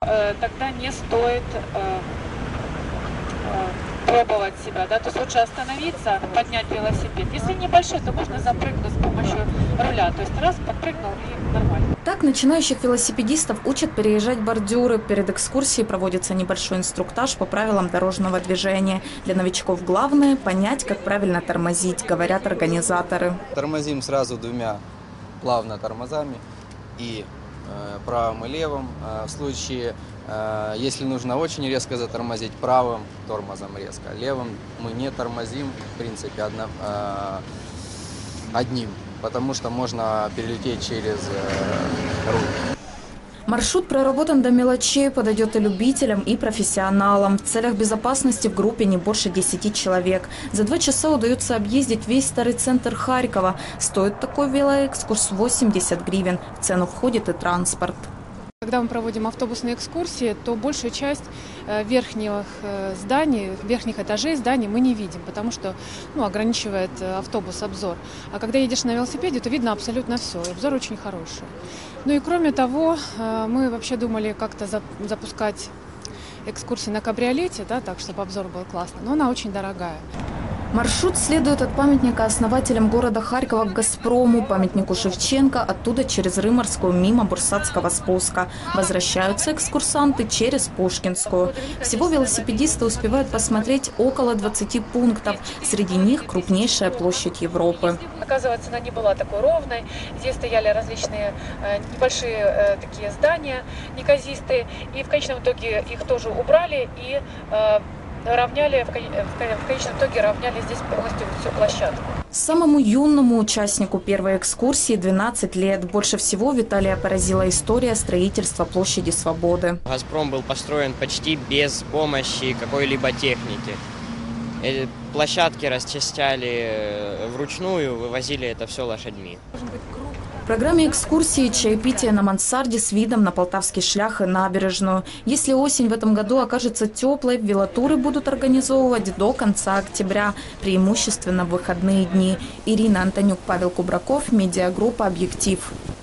тогда не стоит пробовать себя, да, то есть лучше остановиться, поднять велосипед. Если небольшой, то можно запрыгнуть с помощью руля, то есть раз, подпрыгнул и нормально. Так начинающих велосипедистов учат переезжать бордюры. Перед экскурсией проводится небольшой инструктаж по правилам дорожного движения. Для новичков главное – понять, как правильно тормозить, говорят организаторы. Тормозим сразу двумя плавно тормозами, и правым и левым. В случае, если нужно очень резко затормозить, правым тормозом резко, левым мы не тормозим, в принципе, одним, потому что можно перелететь через руль. Маршрут проработан до мелочей, подойдет и любителям, и профессионалам. В целях безопасности в группе не больше 10 человек. За 2 часа удается объездить весь старый центр Харькова. Стоит такой велоэкскурс 80 гривен. В цену входит и транспорт. Когда мы проводим автобусные экскурсии, то большую часть верхних зданий, верхних этажей зданий мы не видим, потому что ограничивает автобус обзор. А когда едешь на велосипеде, то видно абсолютно все, и обзор очень хороший. Ну и кроме того, мы вообще думали как-то запускать экскурсии на кабриолете, да, так, чтобы обзор был классный, но она очень дорогая. Маршрут следует от памятника основателям города Харькова к «Газпрому», памятнику Шевченко, оттуда через Рыморскую, мимо Бурсатского спуска. Возвращаются экскурсанты через Пушкинскую. Всего велосипедисты успевают посмотреть около 20 пунктов. Среди них крупнейшая площадь Европы. Оказывается, она не была такой ровной. Здесь стояли различные небольшие такие здания неказистые. И в конечном итоге их тоже убрали и равняли, в конечном итоге равняли здесь полностью всю площадку. Самому юному участнику первой экскурсии 12 лет. Больше всего Виталия поразила история строительства площади Свободы. «Газпром» был построен почти без помощи какой-либо техники. Площадки расчищали вручную, вывозили это все лошадьми. В программе экскурсии чаепитие на мансарде с видом на Полтавский шлях и набережную. Если осень в этом году окажется теплой, велотуры будут организовывать до конца октября, преимущественно в выходные дни. Ирина Антонюк, Павел Кубраков, медиагруппа «Объектив».